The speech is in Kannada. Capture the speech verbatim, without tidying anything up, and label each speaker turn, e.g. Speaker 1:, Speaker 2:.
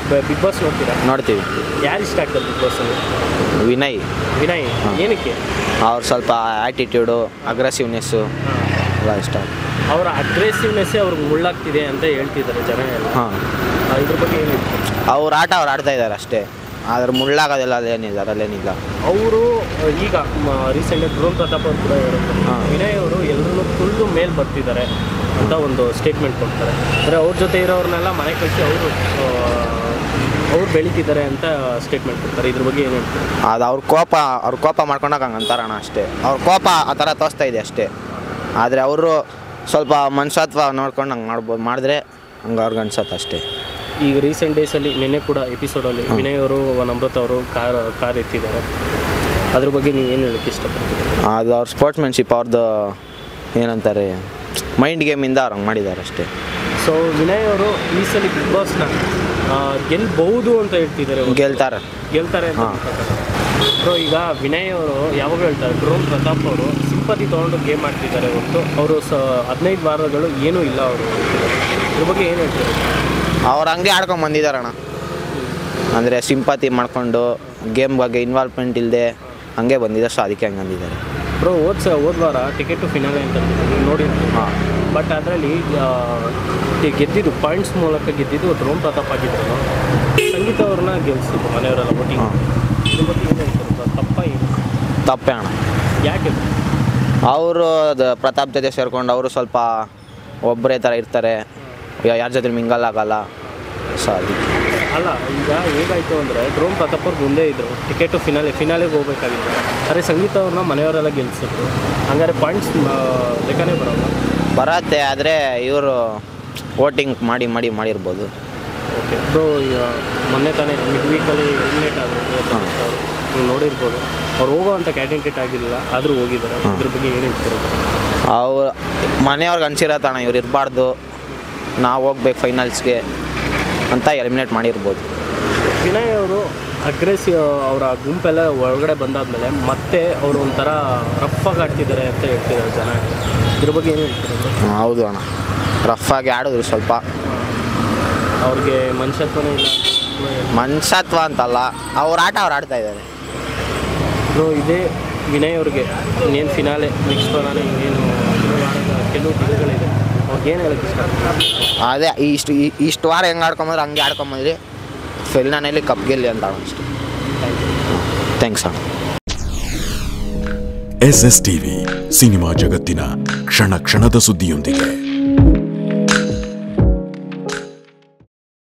Speaker 1: ಬಿಗ್ ಬಾಸ್ ನೋಡ್ತೀರಾ?
Speaker 2: ನೋಡ್ತೀವಿ.
Speaker 1: ಯಾರು ಇಷ್ಟ ಆಗ್ತಾರೆ ಬಿಗ್ ಬಾಸಲ್ಲಿ?
Speaker 2: ವಿನಯ್.
Speaker 1: ವಿನಯ್ ಏನಕ್ಕೆ?
Speaker 2: ಅವ್ರು ಸ್ವಲ್ಪ ಆ್ಯಟಿಟ್ಯೂಡು, ಅಗ್ರೆಸಿವ್ನೆಸ್ಸು ಎಲ್ಲ ಇಷ್ಟ.
Speaker 1: ಅವರ ಅಗ್ರೆಸಿವ್ನೆಸ್ಸೇ ಅವ್ರಿಗೆ ಮುಳ್ಳಾಗ್ತಿದೆ ಅಂತ ಹೇಳ್ತಿದ್ದಾರೆ ಜನ ಎಲ್ಲ.
Speaker 2: ಹಾಂ,
Speaker 1: ಇದ್ರ ಬಗ್ಗೆ ಏನು?
Speaker 2: ಅವ್ರ ಆಟ ಅವ್ರು ಆಡ್ತಾ ಇದ್ದಾರೆ ಅಷ್ಟೇ, ಆದ್ರೆ ಮುಳ್ಳಾಗೋದಿಲ್ಲ ಅದೇನಿಲ್ಲ, ಅದರಲ್ಲೇನಿಲ್ಲ.
Speaker 1: ಅವರು ಈಗ ರೀಸೆಂಟಾಗಿ ಡ್ರೋನ್ ಪ್ರತಾಪ್ ಅವರು ಕೂಡ ಹೇಳಿದ್ರು, ವಿನಯ್ ಅವರು ಎಲ್ಲರೂ ಫುಲ್ಲು ಮೇಲೆ ಬರ್ತಿದ್ದಾರೆ ಅಂತ ಒಂದು ಸ್ಟೇಟ್ಮೆಂಟ್ ಕೊಡ್ತಾರೆ. ಅಂದರೆ ಅವ್ರ ಜೊತೆ ಇರೋರನ್ನೆಲ್ಲ ಮನೆ ಕಳಿಸಿ ಅವರು ಅವ್ರು ಬೆಳೀತಿದ್ದಾರೆ ಅಂತ ಸ್ಟೇಟ್ಮೆಂಟ್ ಕೊಡ್ತಾರೆ. ಇದ್ರ ಬಗ್ಗೆ ಏನು ಹೇಳ್ತಾರೆ?
Speaker 2: ಅದು ಅವ್ರ ಕೋಪ ಅವ್ರ ಕೋಪ ಮಾಡ್ಕೊಂಡಾಗ ಹಂಗೆ ಅಂತಾರಣ ಅಷ್ಟೇ. ಅವ್ರ ಕೋಪ ಆ ಥರ ತೋರಿಸ್ತಾ ಇದೆ ಅಷ್ಟೇ, ಆದರೆ ಅವರು ಸ್ವಲ್ಪ ಮನುಷ್ಯತ್ವ ನೋಡ್ಕೊಂಡು ಹಂಗೆ ಮಾಡ್ಬೋದು, ಮಾಡಿದ್ರೆ ಹಂಗೆ ಅವ್ರಿಗೆ ಅನ್ಸತ್ತೆ ಅಷ್ಟೇ.
Speaker 1: ಈಗ ರೀಸೆಂಟ್ ಡೇಸಲ್ಲಿ ನಿನ್ನೆ ಕೂಡ ಎಪಿಸೋಡಲ್ಲಿ ವಿನಯ್ ಅವರು ನಮ್ರತ ಅವರು ಕಾರ್ ಕಾರ್ ಎತ್ತಿದ್ದಾರೆ. ಅದ್ರ ಬಗ್ಗೆ ನೀವು ಏನು ಹೇಳೋಕ್ಕೆ ಇಷ್ಟಪಡ್ತೀರಿ?
Speaker 2: ಅದು ಅವ್ರ ಸ್ಪೋರ್ಟ್ಸ್ಮೆನ್ಶಿಪ್, ಅವ್ರದ್ದು ಏನಂತಾರೆ ಮೈಂಡ್ ಗೇಮಿಂದ ಅವ್ರು ಹಂಗೆ ಮಾಡಿದ್ದಾರೆ ಅಷ್ಟೇ.
Speaker 1: ಸೊ ವಿನಯ್ ಅವರು ಈ ಸಲ ಬಿಗ್ ಬಾಸ್ನ ಗೆಲ್ಬಹುದು ಅಂತ ಹೇಳ್ತಿದ್ದಾರೆ.
Speaker 2: ಗೆಲ್ತಾರೆ
Speaker 1: ಗೆಲ್ತಾರೆ ಸೊ ಈಗ ವಿನಯ್ ಅವರು ಯಾವಾಗ ಹೇಳ್ತಾರೆ, ಡ್ರೋನ್ ಪ್ರತಾಪ್ ಅವರು ಸಿಂಪತಿ ತೊಗೊಂಡು ಗೇಮ್ ಆಡ್ತಿದ್ದಾರೆ ಹೊರತು ಅವರು ಸ ಹದಿನೈದು ವಾರಗಳು ಏನೂ ಇಲ್ಲ ಅವರು. ಇದ್ರ ಬಗ್ಗೆ ಏನು ಹೇಳ್ತಾರೆ?
Speaker 2: ಅವ್ರು ಹಂಗೆ ಆಡ್ಕೊಂಡು ಬಂದಿದ್ದಾರಣ್ಣ, ಅಂದರೆ ಸಿಂಪತಿ ಮಾಡಿಕೊಂಡು ಗೇಮ್ ಬಗ್ಗೆ ಇನ್ವಾಲ್ವ್ಮೆಂಟ್ ಇಲ್ಲದೆ ಹಂಗೆ ಬಂದಿದ್ದಾರೆ. ಸೊ ಅದಕ್ಕೆ ಹಂಗೆ ಅಂದಿದ್ದಾರೆ.
Speaker 1: ಬ್ರೋ ಹೋದ ಸ ಹೋದ ವಾರ ಟಿಕೆಟ್ ಟು ಫಿನಾಲೆ ಅಂತ ನೀವು ನೋಡಿ.
Speaker 2: ಹಾಂ,
Speaker 1: ಬಟ್ ಅದರಲ್ಲಿ ಗೆದ್ದಿದ್ದು ಪಾಯಿಂಟ್ಸ್ ಮೂಲಕ ಗೆದ್ದಿದ್ದು ಡ್ರೋನ್ ಪ್ರತಾಪ್ ಆಗಿದ್ರು. ಸಂಗೀತ ಅವ್ರನ್ನ ಗೆಲ್ಸಿದ್ರು ಮನೆಯವರೆಲ್ಲ ಒಟ್ಟಿಗೆ. ಇದ್ರ ಬಗ್ಗೆ ಏನು ಹೇಳ್ತಾರೆ? ತಪ್ಪ ಏನು?
Speaker 2: ತಪ್ಪೇ ಅಣ್ಣ.
Speaker 1: ಯಾಕೆ?
Speaker 2: ಅವರು ಅದು ಪ್ರತಾಪ್ ಜೊತೆ ಸೇರ್ಕೊಂಡು ಅವರು ಸ್ವಲ್ಪ ಒಬ್ಬರೇ ಥರ ಇರ್ತಾರೆ, ಯಾರ ಜೊತೆ ಮಿಂಗಲ್ ಆಗಲ್ಲ. ಸೊ ಅದಕ್ಕೆ
Speaker 1: ಅಲ್ಲ, ಈಗ ಹೇಗಾಯಿತು ಅಂದರೆ ಡ್ರೋನ್ ಪ್ರತಾಪ್ ಅವ್ರು ಮುಂದೆ ಇದ್ದರು, ಟಿಕೆಟು ಫಿನಾಲೆ ಫಿನಾಲೆಗೆ ಹೋಗ್ಬೇಕಾಗಿತ್ತು. ಆದರೆ ಸಂಗೀತ ಅವ್ರನ್ನ ಮನೆಯವರೆಲ್ಲ ಗೆಲ್ಸಿದ್ರು. ಹಂಗಾರೆ ಪಾಯಿಂಟ್ಸ್ ಲೆಕ್ಕನೇ ಬರೋಲ್ಲ.
Speaker 2: ಬರತ್ತೆ, ಆದರೆ ಇವರು ವೋಟಿಂಗ್ ಮಾಡಿ ಮಾಡಿ ಮಾಡಿರ್ಬೋದು.
Speaker 1: ಓಕೆ ಬ್ರೋ, ಈಗ ಮೊನ್ನೆ ತಾನೇ ಮಿಡ್ ವೀಕಲ್ಲಿ ಎಲಿಮಿನೇಟ್ ಆದರು. ನೀವು ನೋಡಿರ್ಬೋದು, ಅವ್ರು ಹೋಗೋವಂಥ ಕ್ಯಾಂಡಿಡೇಟ್ ಆಗಿರಲಿಲ್ಲ, ಆದರೂ ಹೋಗಿದ್ದಾರೆ. ಇದ್ರ ಬಗ್ಗೆ ಏನು ಹೇಳ್ತಾರೆ?
Speaker 2: ಅವ್ರು ಮನೆಯವ್ರಿಗೆ ಅನ್ಸಿರತ್ತಣ್ಣ ಇವ್ರು ಇರಬಾರ್ದು, ನಾವು ಹೋಗ್ಬೇಕು ಫೈನಲ್ಸ್ಗೆ ಅಂತ ಎಲಿಮಿನೇಟ್ ಮಾಡಿರ್ಬೋದು.
Speaker 1: ವಿನಯ್ ಅವರು ಅಗ್ರೆಸಿವ್ ಅವರ ಗುಂಪೆಲ್ಲ ಒಳಗಡೆ ಬಂದಾದಮೇಲೆ ಮತ್ತೆ ಅವರು ಒಂಥರ ರಫಾಗಿ ಆಡ್ತಿದ್ದಾರೆ ಅಂತ ಹೇಳ್ತಿದ್ದಾರೆ ಜನ. ಇದ್ರ ಬಗ್ಗೆ ಏನು ಹೇಳ್ತಾರೆ?
Speaker 2: ಹೌದು ಅಣ್ಣ, ರಫಾಗಿ ಆಡಿದ್ರು ಸ್ವಲ್ಪ.
Speaker 1: ಅವ್ರಿಗೆ ಮನುಷ್ಯತ್ವನೇ ಇಲ್ಲ.
Speaker 2: ಮನುಷ್ಯತ್ವ ಅಂತಲ್ಲ, ಅವ್ರ ಆಟ ಅವ್ರು ಆಡ್ತಾ ಇದ್ದಾರೆ.
Speaker 1: ಸೊ ಇದೇ ವಿನಯ್ ಅವ್ರಿಗೆ ಇನ್ನೇನು ಫಿನಾಲೆ ನೆಕ್ಸ್ಟ್ ವಾರನೇ ಇನ್ನೇನು ವಾರದ ಕೆಲವು ದಿನಗಳಿದೆ, ಅವ್ರಿಗೆ ಏನು ಹೇಳೋಕ್ಕೆ ಇಷ್ಟ?
Speaker 2: ಅದೇ ಇಷ್ಟು ಇಷ್ಟು ವಾರ ಹೆಂಗೆ ಆಡ್ಕೊಂಬಂದ್ರೆ ಹಂಗೆ ಆಡ್ಕೊಂಬಂದ್ರಿ ಫಿನಾಲೆಯಲ್ಲಿ ಕಪ್ ಗೆಲ್ಲಿ ಅಂತ ಅಷ್ಟೇ. ಥ್ಯಾಂಕ್ಸ್ ಅಣ್ಣ.
Speaker 3: ಎಸ್ ಎಸ್ ಟಿವಿ ಸಿನಿಮಾ ಜಗತ್ತಿನ ಕ್ಷಣ ಕ್ಷಣದ ಸುದ್ದಿಯೊಂದಿಗೆ.